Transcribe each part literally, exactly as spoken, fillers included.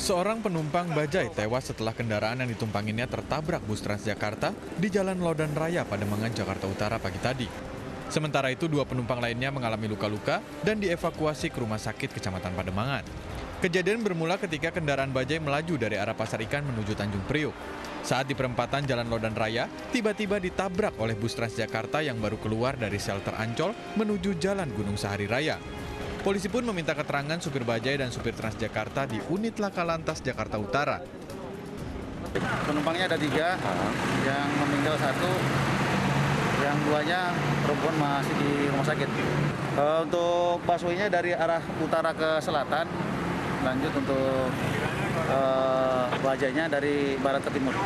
Seorang penumpang bajai tewas setelah kendaraan yang ditumpanginya tertabrak bus Transjakarta di Jalan Lodan Raya, Pademangan, Jakarta Utara pagi tadi. Sementara itu, dua penumpang lainnya mengalami luka-luka dan dievakuasi ke rumah sakit Kecamatan Pademangan. Kejadian bermula ketika kendaraan bajai melaju dari arah Pasar Ikan menuju Tanjung Priok. Saat di perempatan Jalan Lodan Raya, tiba-tiba ditabrak oleh bus Transjakarta yang baru keluar dari shelter Ancol menuju Jalan Gunung Sahari Raya. Polisi pun meminta keterangan supir bajai dan supir Transjakarta di Unit Laka Lantas Jakarta Utara. Penumpangnya ada tiga, yang meninggal satu, yang duanya perempuan masih di rumah sakit. Uh, untuk busway-nya dari arah utara ke selatan, lanjut untuk uh, bajainya dari barat ke timur.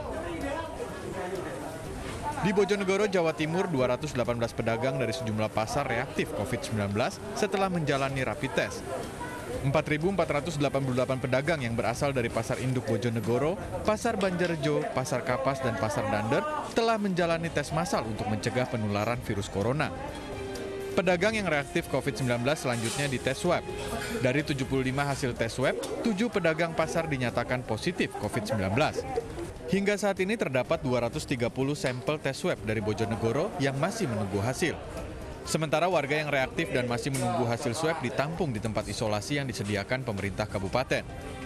Di Bojonegoro, Jawa Timur, dua ratus delapan belas pedagang dari sejumlah pasar reaktif covid sembilan belas setelah menjalani rapid test. empat ribu empat ratus delapan puluh delapan pedagang yang berasal dari Pasar Induk Bojonegoro, Pasar Banjarjo, Pasar Kapas, dan Pasar Dander telah menjalani tes massal untuk mencegah penularan virus corona. Pedagang yang reaktif covid sembilan belas selanjutnya dites swab. Dari tujuh puluh lima hasil tes swab, tujuh pedagang pasar dinyatakan positif covid sembilan belas. Hingga saat ini terdapat dua ratus tiga puluh sampel tes swab dari Bojonegoro yang masih menunggu hasil. Sementara warga yang reaktif dan masih menunggu hasil swab ditampung di tempat isolasi yang disediakan pemerintah kabupaten.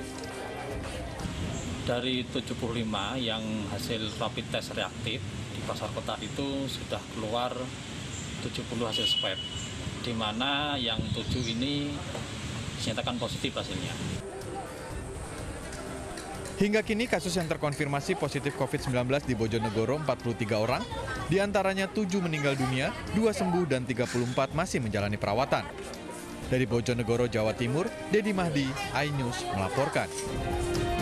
Dari tujuh puluh lima yang hasil rapid test reaktif di pasar kota itu sudah keluar tujuh puluh hasil swab, di mana yang tujuh ini dinyatakan positif hasilnya. Hingga kini kasus yang terkonfirmasi positif covid sembilan belas di Bojonegoro empat puluh tiga orang, diantaranya tujuh meninggal dunia, dua sembuh dan tiga puluh empat masih menjalani perawatan. Dari Bojonegoro, Jawa Timur, Dedi Mahdi, iNews melaporkan.